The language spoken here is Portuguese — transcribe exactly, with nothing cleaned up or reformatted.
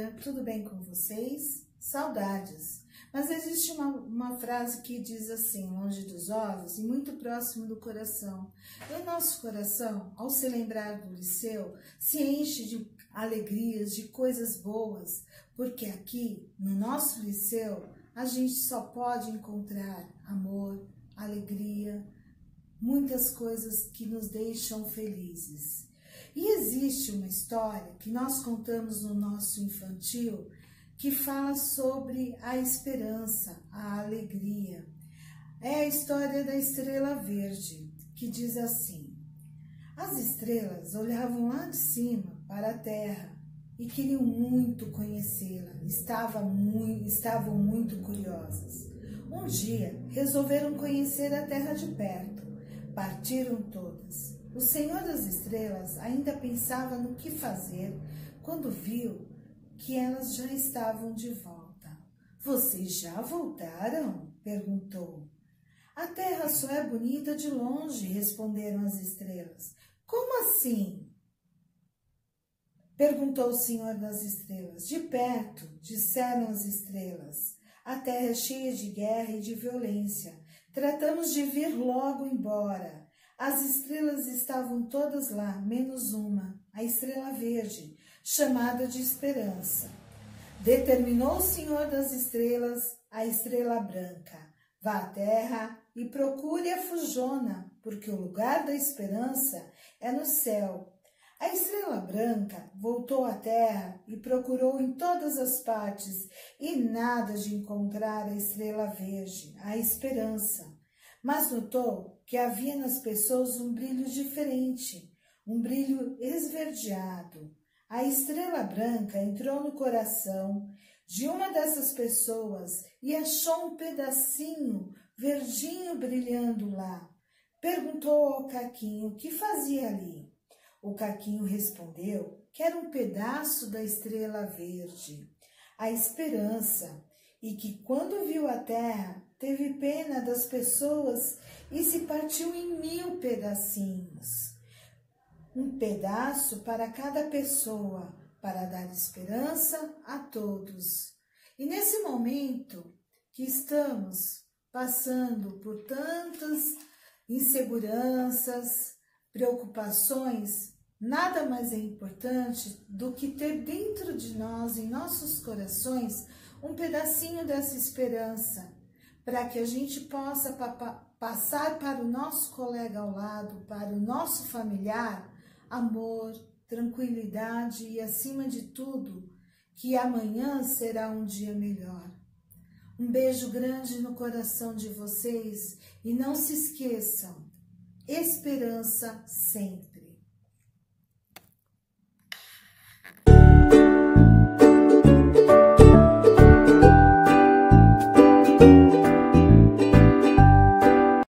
dia, tudo bem com vocês? Saudades! Mas existe uma, uma frase que diz assim, longe dos olhos e muito próximo do coração. E o nosso coração, ao se lembrar do Liceu, se enche de alegrias, de coisas boas, porque aqui, no nosso Liceu, a gente só pode encontrar amor, alegria, muitas coisas que nos deixam felizes. E existe uma história que nós contamos no nosso infantil que fala sobre a esperança, a alegria. É a história da estrela verde, que diz assim: as estrelas olhavam lá de cima para a terra e queriam muito conhecê-la, estavam muito, estavam muito curiosas. Um dia resolveram conhecer a terra de perto, partiram todas. O Senhor das Estrelas ainda pensava no que fazer quando viu que elas já estavam de volta. Vocês já voltaram? Perguntou. A terra só é bonita de longe, responderam as estrelas. Como assim? Perguntou o Senhor das Estrelas. De perto, disseram as estrelas. A terra é cheia de guerra e de violência. Tratamos de vir logo embora. As estrelas estavam todas lá, menos uma, a estrela verde, chamada de Esperança. Determinou o Senhor das Estrelas a estrela branca. Vá à terra e procure a fujona, porque o lugar da esperança é no céu. A estrela branca voltou à terra e procurou em todas as partes e nada de encontrar a estrela verde, a esperança. Mas notou que havia nas pessoas um brilho diferente, um brilho esverdeado. A estrela branca entrou no coração de uma dessas pessoas e achou um pedacinho verdinho brilhando lá. Perguntou ao caquinho o que fazia ali. O caquinho respondeu que era um pedaço da estrela verde, a esperança, e que quando viu a terra, teve pena das pessoas e se partiu em mil pedacinhos. Um pedaço para cada pessoa, para dar esperança a todos. E nesse momento que estamos passando por tantas inseguranças, preocupações, nada mais é importante do que ter dentro de nós, em nossos corações, um pedacinho dessa esperança, para que a gente possa passar para o nosso colega ao lado, para o nosso familiar, amor, tranquilidade e, acima de tudo, que amanhã será um dia melhor. Um beijo grande no coração de vocês e não se esqueçam, esperança sempre.